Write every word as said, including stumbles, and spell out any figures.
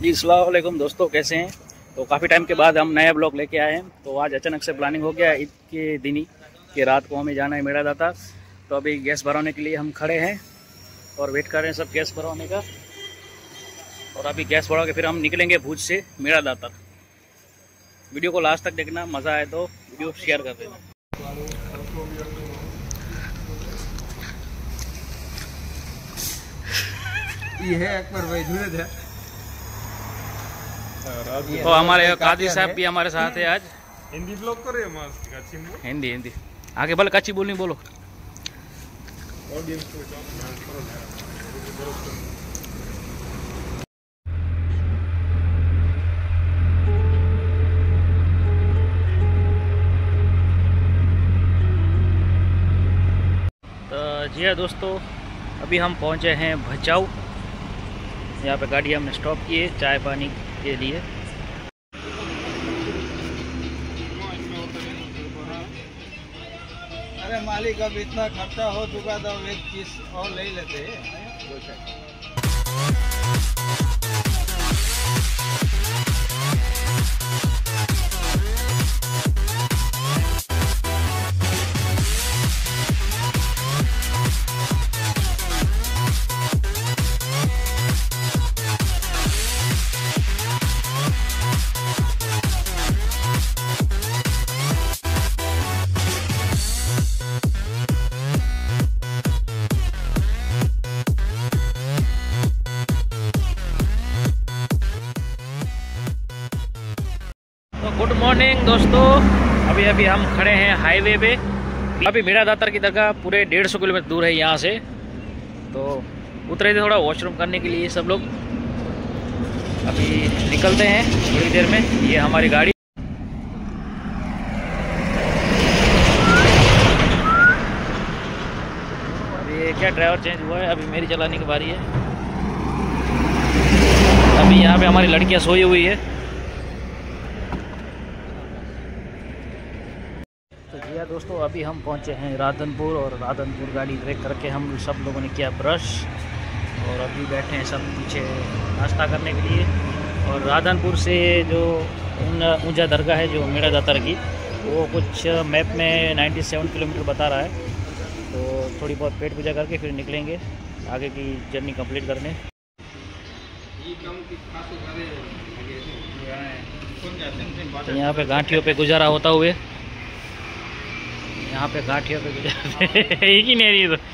जी अस्सलाम वालेकुम दोस्तों, कैसे हैं। तो काफ़ी टाइम के बाद हम नया ब्लॉग लेके आए हैं। तो आज अचानक से प्लानिंग हो गया ईद के दिन ही कि रात को हमें जाना है मेड़ा दाता। तो अभी गैस भरवाने के लिए हम खड़े हैं और वेट कर रहे हैं सब गैस भरवाने का। और अभी गैस भरवा के फिर हम निकलेंगे भुज से मेड़ा दाता। वीडियो को लास्ट तक देखना, मज़ा आए तो वीडियो शेयर कर देना। ये है अकबर भाई धूरत है। तो हमारे कादी साहब भी हमारे साथ है आज। हिंदी ब्लॉग कर रहे हैं। हिंदी हिंदी आगे भले कच्ची बोलनी बोलो। तो जी हाँ दोस्तों, अभी हम पहुँचे हैं भचाऊ। यहाँ पे गाड़ी हमने स्टॉप की है चाय पानी के लिए। अरे मालिक, अब इतना खर्चा हो चुका था, एक चीज और ले लेते हैं। गुड मॉर्निंग दोस्तों, अभी अभी हम खड़े हैं हाईवे पे। अभी मेड़ा दातर की दरगाह पूरे डेढ़ सौ किलोमीटर दूर है यहाँ से। तो उतरे थे थोड़ा वॉशरूम करने के लिए सब लोग। अभी निकलते हैं थोड़ी देर में। ये हमारी गाड़ी। अभी क्या ड्राइवर चेंज हुआ है, अभी मेरी चलाने की बारी है। अभी यहाँ पे हमारी लड़कियाँ सोई हुई है। तो जी हाँ दोस्तों, अभी हम पहुंचे हैं राधनपुर और राधनपुर गाड़ी ब्रेक करके हम सब लोगों ने किया ब्रश और अभी बैठे हैं सब पीछे नाश्ता करने के लिए। और राधनपुर से जो ऊंचा दरगाह है जो मेड़ा दातर की, वो कुछ मैप में सत्तानवे किलोमीटर बता रहा है। तो थोड़ी बहुत पेट पूजा करके फिर निकलेंगे आगे की जर्नी कंप्लीट करने। तो यहाँ पे गांठियों पे गुजारा होता हुए यहाँ पे गांठियों पे गुजारते एक ही नहीं तो